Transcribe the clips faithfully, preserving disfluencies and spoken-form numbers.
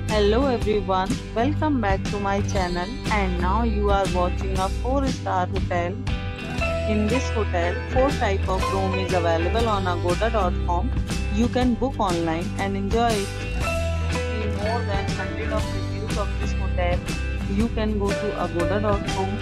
Hello everyone, welcome back to my channel and now you are watching a four star hotel. In this hotel, four type of room is available on agoda dot com. You can book online and enjoy it. See more than one hundred of reviews of this hotel. You can go to agoda dot com.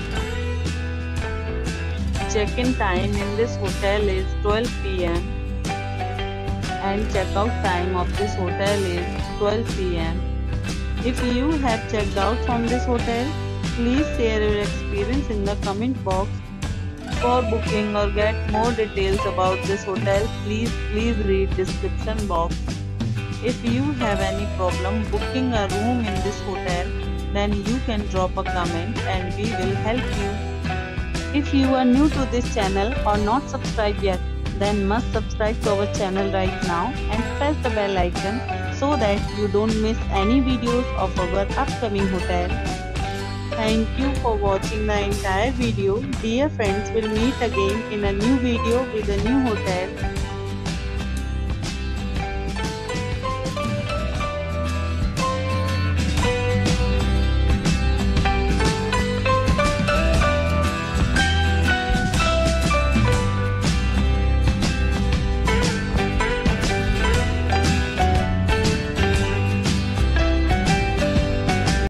Check-in time in this hotel is twelve p m and check-out time of this hotel is twelve p m If you have checked out from this hotel, please share your experience in the comment box. For booking or get more details about this hotel, please please read description box. If you have any problem booking a room in this hotel, then you can drop a comment and we will help you. If you are new to this channel or not subscribed yet, then must subscribe to our channel right now and press the bell icon so that you don't miss any videos of our upcoming hotel. Thank you for watching the entire video. Dear friends, we'll meet again in a new video with a new hotel.